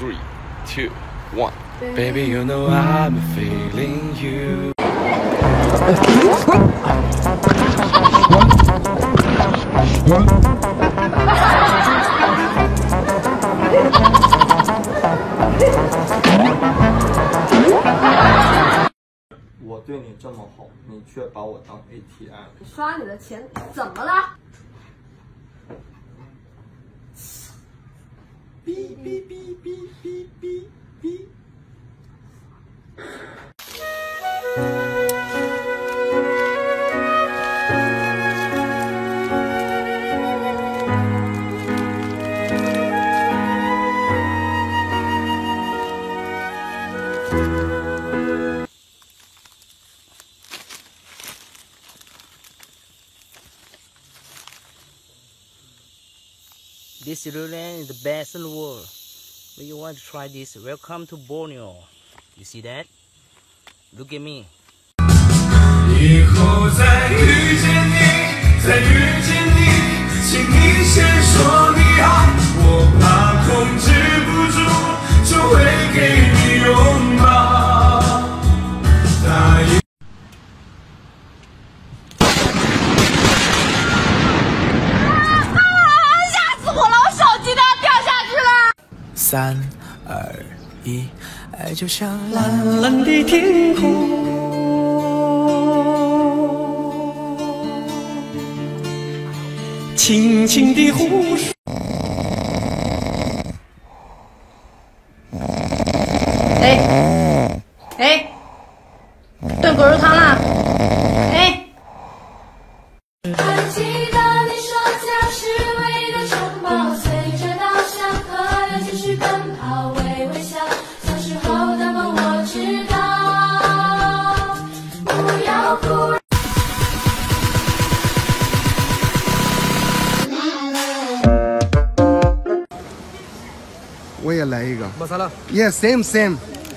3, 2, 1. Baby, you know I'm feeling you. 我对你这么好，你却把我当 ATM。 你刷你的钱怎么了？ 哔哔哔哔哔哔哔。 This durian is the best in the world. If you want to try this, welcome to Borneo. You see that? Look at me. 以后再遇见你，再遇见你，请你先说你好，我怕控制不住，就会给你拥抱。答应。 3、2、1，爱就像蓝蓝的天空，轻轻的湖水。 哎，炖狗肉汤啦！哎。 还记得你说家是唯一的城堡，随着稻香河流继续奔跑，微微笑，小时候的梦我知道，不要哭。 我也来一个。没啥了。Yeah, same same.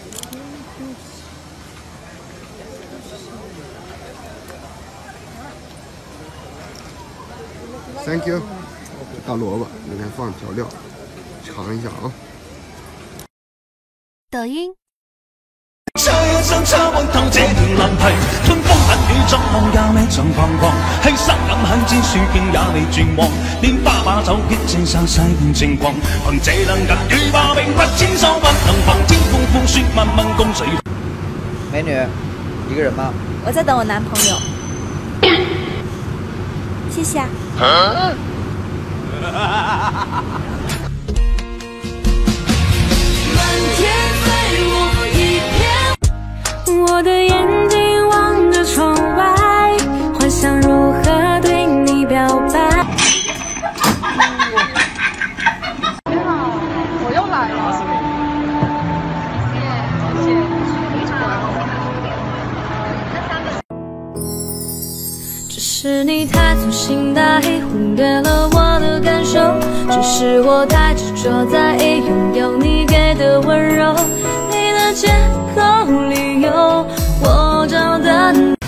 Thank you。大萝卜里面放调料，尝一下啊。 抖音。 這一生差運透這段難題，春風得意作夢也未曾彷徨，犧牲飲向戰樹徑也未絕望，拈花把酒激戰散世間情狂，憑這兩日與霸並不千手不能防，天風風雪漫漫共誰？ 美女，一個人嗎？ 我在等我男朋友。谢谢啊。 满天飞舞一片， 我的眼睛望着窗外，幻想如何对你表白。 你好，我又来了。谢谢。 只是你太粗心大意，忽略了我的感受。只是我太执着在拥有你给的温柔，你的借口理由，我找的。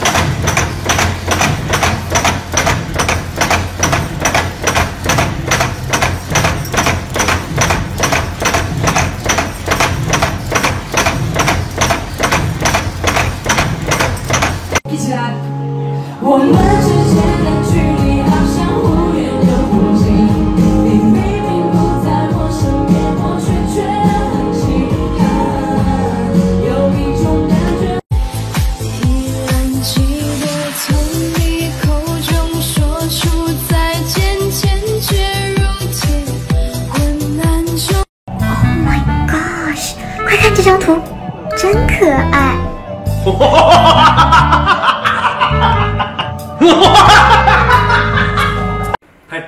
一起来。我们之间的距离好像忽远又忽近，你明明不在我身边，我却觉很近，有一种感觉。依然记得从你口中说出再见，坚决如铁，昏暗中。 Oh my gosh！ 快看这张图，真可爱。 はい。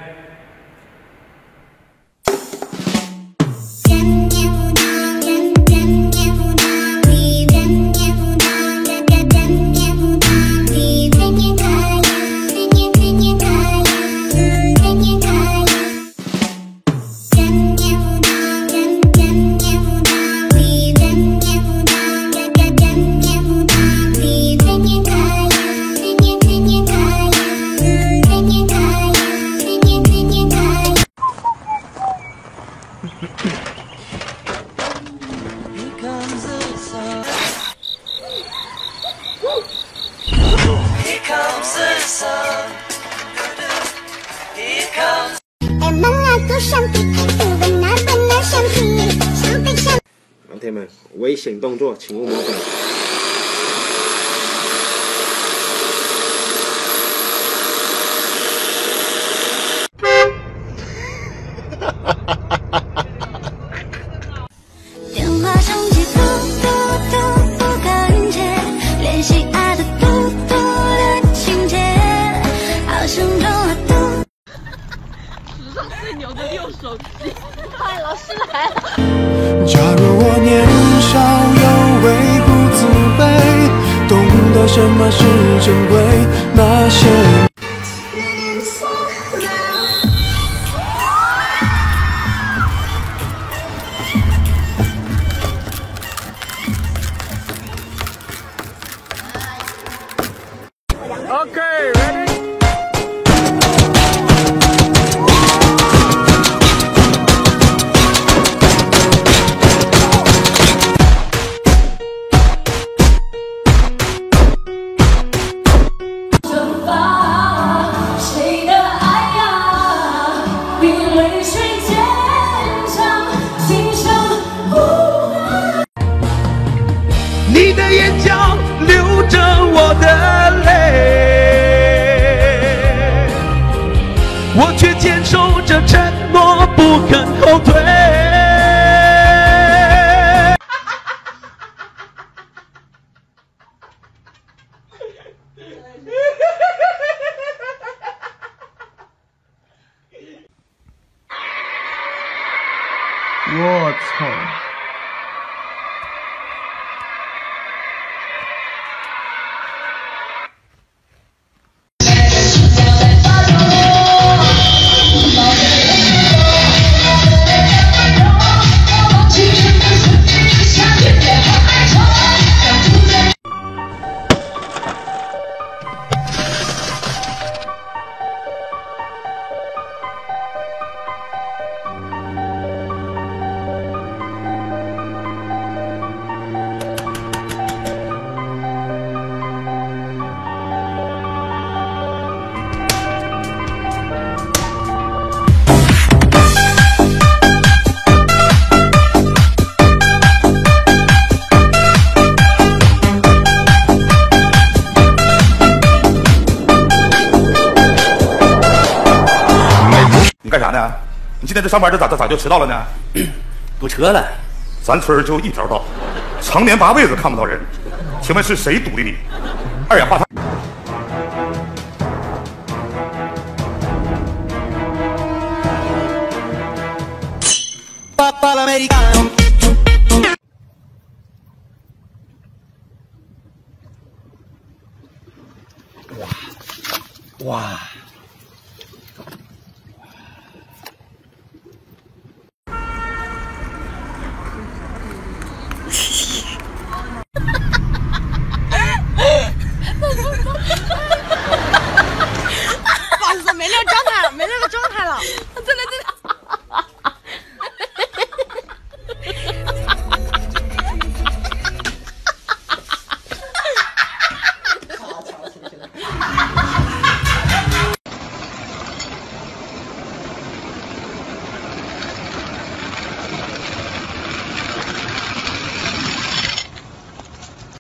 铁们，危险动作请勿模仿。 电话响起，嘟嘟嘟不敢接，联系爱的嘟嘟的情节，好像中了毒。 史上最牛的6手机，嗨，老师来了。 假如我年少有为不自卑，懂得什么是珍贵，那些。 Okay, ready? 你的眼角流着我的泪，我却坚守着承诺，不肯后退。 我操！ 你干啥呢？你今天这上班咋就迟到了呢？ 堵车了。 咱村就一条道，常年8辈子看不到人，请问是谁堵的你？二氧化碳。 哇！